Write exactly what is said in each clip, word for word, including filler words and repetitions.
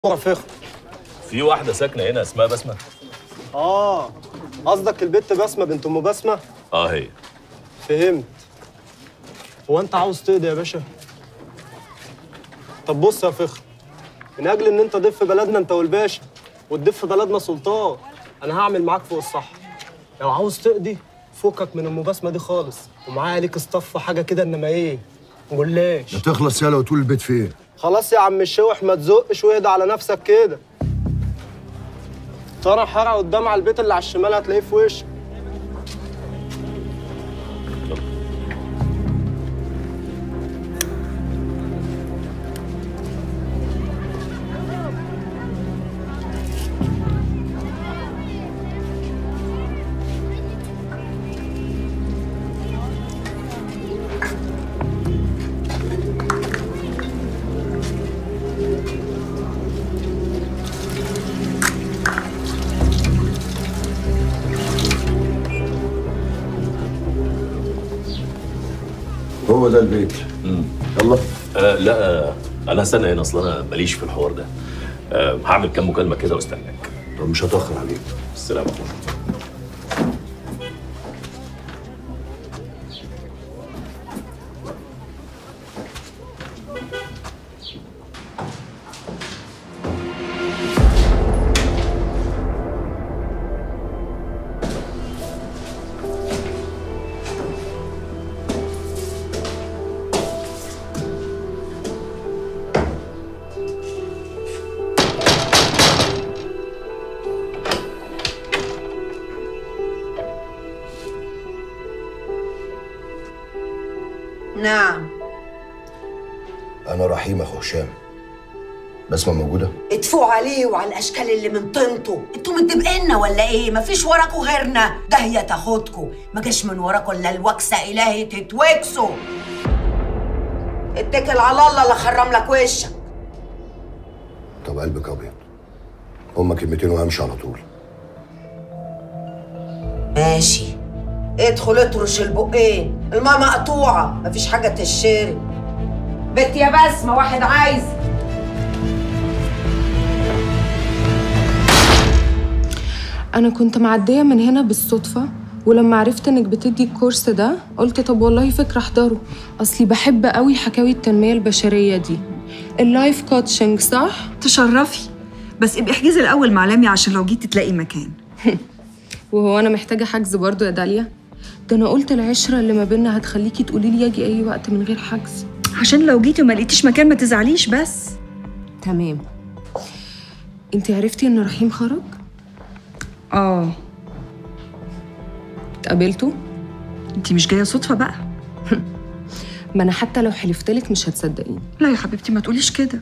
فخر. في واحدة ساكنة هنا اسمها بسمة؟ اه قصدك البت بسمة بنت ام بسمة؟ اه هي. فهمت. هو انت عاوز تقضي يا باشا؟ طب بص يا فخر، من اجل ان انت ضيف في بلدنا انت والباشا وتضيف في بلدنا سلطان، انا هعمل معاك فوق الصح. لو عاوز تقضي فكك من ام بسمة دي خالص، ومعايا ليك اصطف حاجة كده انما ايه؟ جلاش. ما تخلص يالا وتقول البيت فين؟ خلاص يا عم الشوح ما تزقش واهدى على نفسك كده. ترى حرق قدام على البيت اللي على الشمال هتلاقيه في وشك. هو ده البيت. امم يلا. آه لا آه انا هستنى هنا، اصل انا ماليش في الحوار ده. آه هعمل كام مكالمة كده واستناك. طب مش هتأخر عليك. السلام عليكم. نعم. أنا رحيم أخو هشام. بسمة موجودة؟ اتفقوا عليه وعلى الأشكال اللي من طينته، انتوا متبقينا ولا إيه؟ مفيش وراكوا غيرنا، ده هي تاخدكوا، ما جاش من وراكوا إلا الوكسة إلهي تتوكسوا. اتكل على الله لا خرم لك وشك. طب قلبك أبيض. هما كلمتين وهمشي على طول. ماشي. ادخل اطرش البقين، الماء مقطوعة، مفيش حاجة تشرب. بنت يا بسمة واحد عايز. أنا كنت معدية من هنا بالصدفة، ولما عرفت إنك بتدي الكورس ده قلت طب والله فكرة أحضره، أصلي بحب قوي حكاوي التنمية البشرية دي. اللايف كوتشنج صح؟ تشرفي، بس ابقي احجزي الأول مع لمي عشان لو جيتي تلاقي مكان. وهو أنا محتاجة حجز برضو يا داليا؟ ده أنا قلت العشرة اللي ما بينا هتخليكي تقولي لي أجي أي وقت من غير حجز، عشان لو جيتي وما لقيتيش مكان ما تزعليش بس. تمام. انتي عرفتي إن رحيم خرج؟ اه. اتقابلتوا؟ انتي مش جاية صدفة بقى. ما أنا حتى لو حلفتلك مش هتصدقيني. لا يا حبيبتي ما تقوليش كده.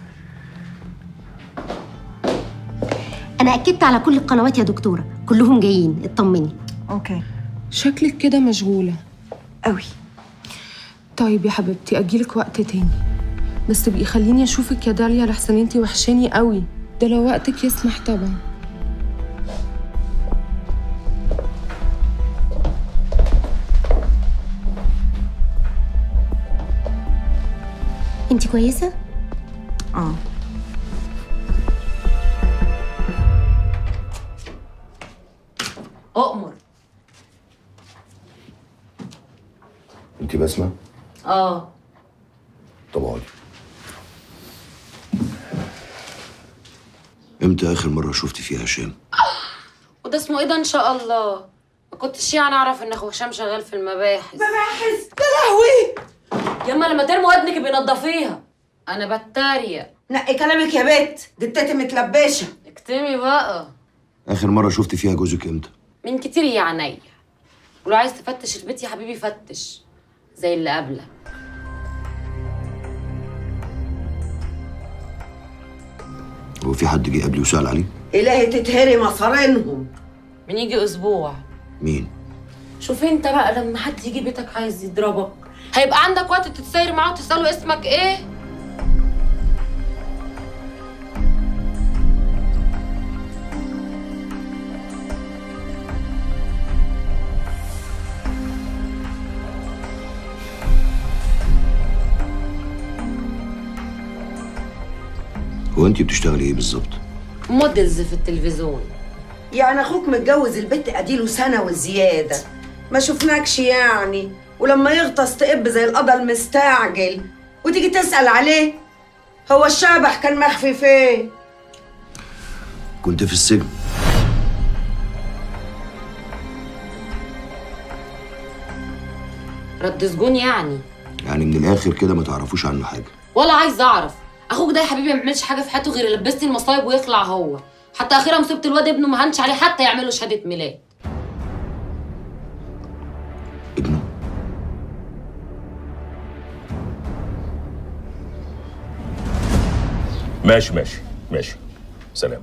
أنا أكدت على كل القنوات يا دكتورة، كلهم جايين، اطمني. اوكي. شكلك كده مشغولة قوي. طيب يا حبيبتي أجيلك وقت تاني، بس تبقي خليني أشوفك يا داليا لحسن انتي وحشاني قوي، ده لو وقتك يسمح طبعا. انتي كويسة؟ اه. أؤمر. أنت بسمة؟ اه. طب اقعدي. إمتى آخر مرة شفتي فيها هشام؟ وده اسمه ايه ده ان شاء الله؟ ما كنتش يعني اعرف ان اخو هشام شغال في المباحث. مباحث؟ يا لهوي! ياما لما ترمي ودنك بينضفيها. انا بتريق. نقي كلامك يا بت، دي التاتي متلبشة. اكتمي بقى. آخر مرة شفتي فيها جوزك إمتى؟ من كتير يا عينيا. ولو عايز تفتش البيت يا حبيبي فتش زي اللي قبلك. هو في حد جه قبلي وسأل عليه؟ إلهي تتهري مصارينهم. بنيجي اسبوع. مين؟ شوف انت بقى لما حد يجي بيتك عايز يضربك هيبقى عندك وقت تتساير معاه وتسأله اسمك ايه؟ هو هو انت بتشتغلي ايه بالظبط؟ موديلز في التلفزيون. يعني اخوك متجوز البت اديله سنه وزياده، ما شفناكش يعني، ولما يغطس تقب زي القضا المستعجل وتيجي تسال عليه. هو الشبح كان مخفي فين؟ كنت في السجن. رد سجون يعني؟ يعني من الاخر كده ما تعرفوش عنه حاجه. ولا عايز اعرف. اخوك ده يا حبيبي ما بيعملش حاجه في حياته غير يلبسني المصايب ويخلع هو. حتى اخيرا مصيبه الواد ابنه ما هنش عليه حتى يعمل له شهاده ميلاد. ابنه؟ ماشي ماشي ماشي. سلام.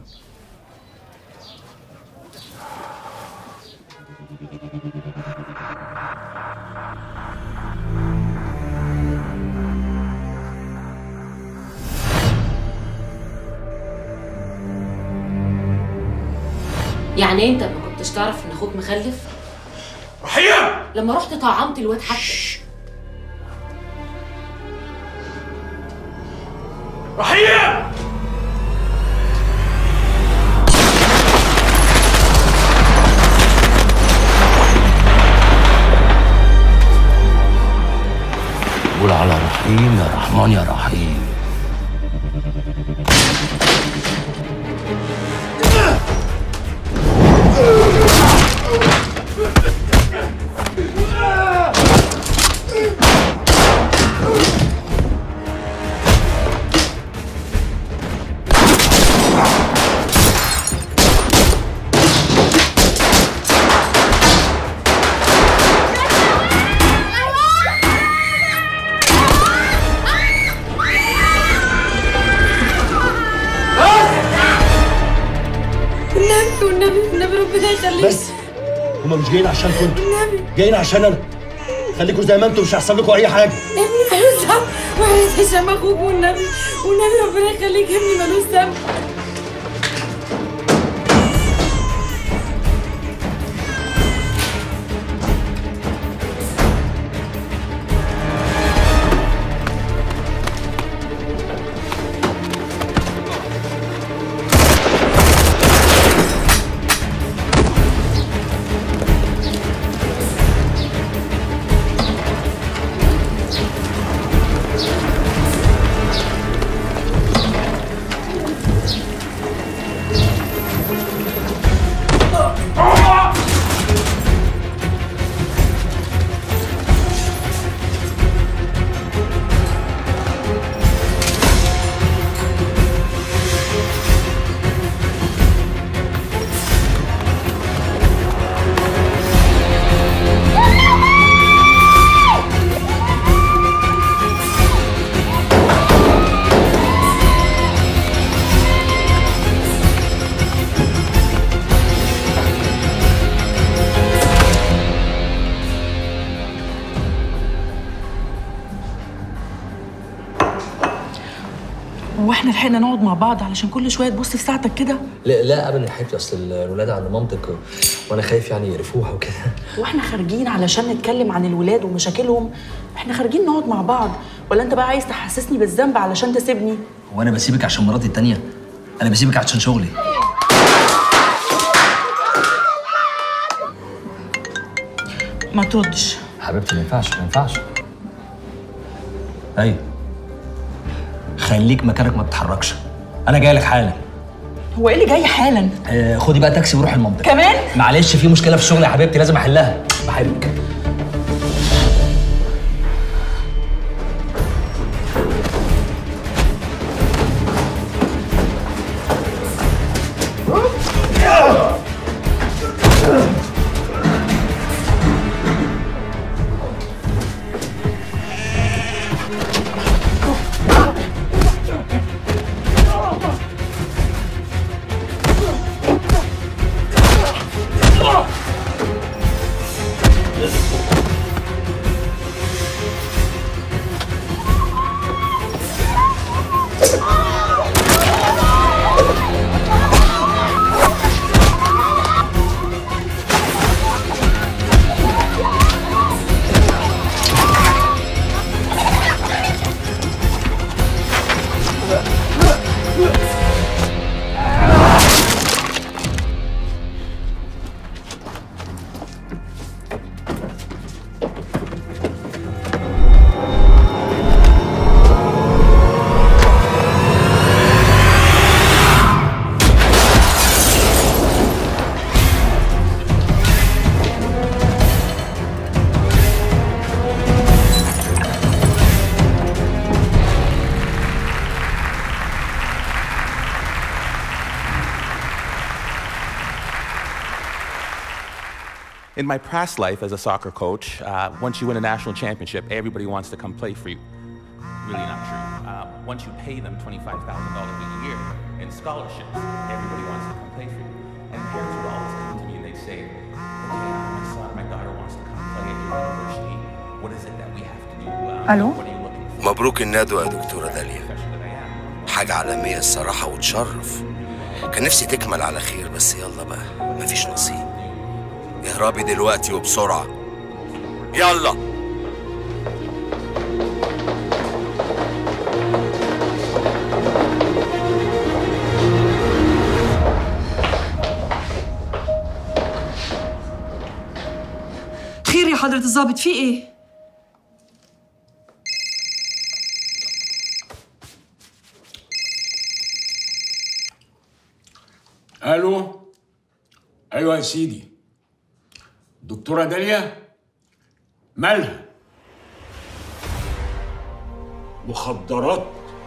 يعني انت ما كنتش تعرف ان اخوك مخلف؟ رحيم! لما رحت طعمت الواد حتى. رحيم! قول على رحيم يا رحمن يا رحيم. بس هما مش جايين عشان كنتوا، جايين عشان انا. خليكوا زي ما انتوا، مش هيحصل لكم اي حاجه. ابني ملوش ذنب، وحياة هشام اخوك والنبي، والنبي ربنا يخليك، ابني ملوش ذنب. هو احنا لحقنا نقعد مع بعض علشان كل شويه تبص في ساعتك كده؟ لا لا ابدا يا حبيبتي، اصل الولاد عند مامتك وانا خايف يعني يقرفوها وكده. واحنا خارجين علشان نتكلم عن الولاد ومشاكلهم، احنا خارجين نقعد مع بعض، ولا انت بقى عايز تحسسني بالذنب علشان تسيبني؟ هو انا بسيبك عشان مراتي التانية؟ انا بسيبك عشان شغلي. ما تردش حبيبتي، ما ينفعش ما ينفعش. ايوه خليك مكانك ما تتحركش، انا جاي لك حالا. هو ايه اللي جاي حالا؟ آه خدي بقى تاكسي وروحي المنطقه. كمان؟ معلش في مشكله في الشغل يا حبيبتي لازم احلها. بحبك. This In my past life as a soccer coach, uh, once you win a national championship, everybody wants to come play for you. Really not true. Uh, once you pay them twenty-five thousand dollars a year in scholarships, everybody wants to come play for you. And parents would always come to me and they'd say, okay, my son or my daughter wants to come play at your university. What is it that we have to do? Uh, ألو؟ what are you looking for? مبروك الندوة يا دكتورة داليا. حاجة عالمية الصراحة وتشرف. كان نفسي تكمل على خير بس يلا بقى مفيش نصيب. اهربي دلوقتي وبسرعة. يلا. خير يا حضرة الضابط، في ايه؟ الو. ايوه يا سيدي. دكتورة داليا؟ مالها؟ مخدرات؟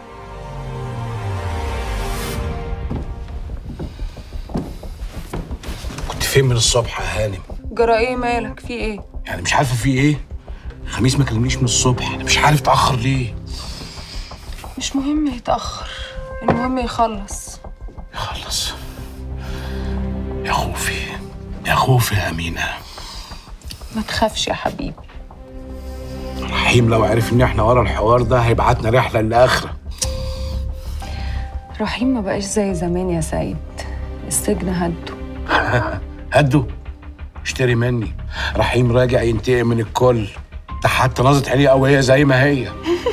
كنت فين من الصبح يا هانم؟ جرى ايه مالك؟ في ايه؟ يعني مش عارفه في ايه؟ خميس ما كلمنيش من الصبح، انا مش عارف اتاخر ليه. مش مهم يتأخر، المهم يخلص. يخلص؟ يا خوفي يا خوفي يا أمينة. ما تخافش يا حبيبي. رحيم لو عرف ان احنا ورا الحوار ده هيبعتنا رحلة للآخرة. رحيم ما بقاش زي زمان يا سيد، السجن هده. هده؟ اشتري مني، رحيم راجع ينتقم من الكل، ده حتى نظرة عينيه قوية زي ما هي.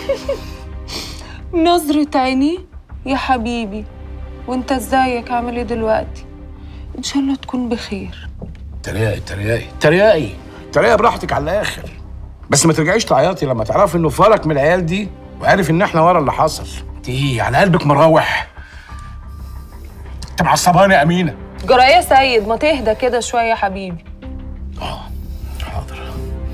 نظرة عيني يا حبيبي، وانت ازيك؟ عامل ايه دلوقتي؟ ان شاء الله تكون بخير. تريقي تريقي تريقي تريقي براحتك على الاخر، بس ما ترجعيش تعيطي لما تعرفي انه فرق من العيال دي وعارف ان احنا ورا اللي حصل. انت ايه على قلبك مروح؟ انت معصباني يا امينه. جرى ايه يا سيد؟ ما تهدى كده شويه يا حبيبي. اه حاضر.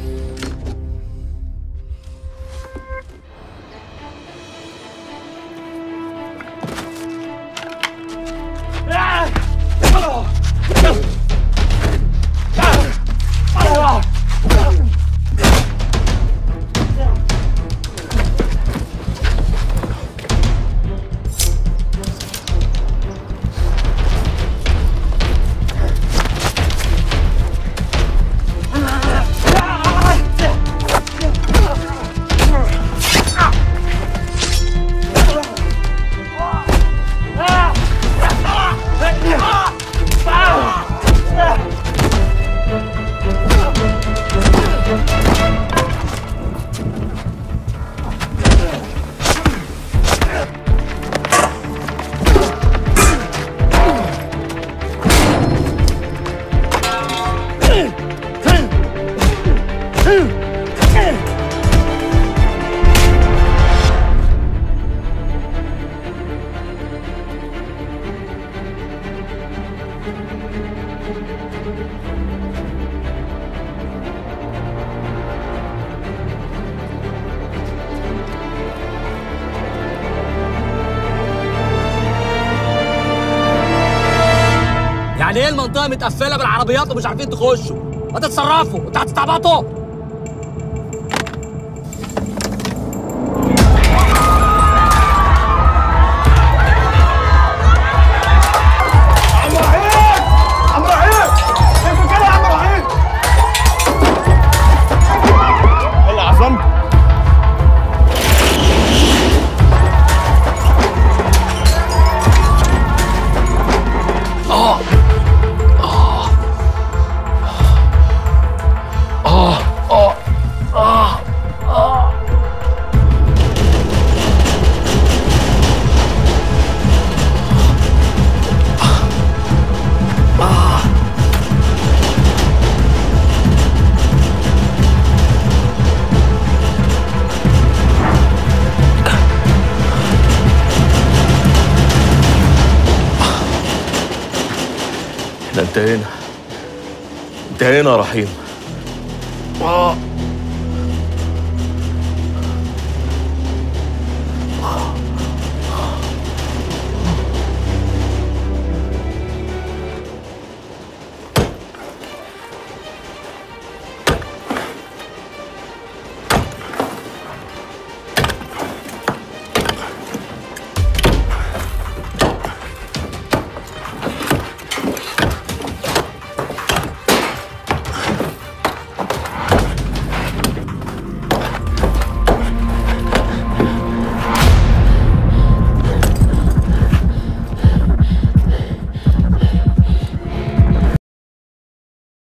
يعني ايه المنطقه متقفله بالعربيات ومش عارفين تخشوا؟ ما تتصرفوا، انتوا هتستعبطوا. احنا انتهينا انتهينا يا رحيم. اه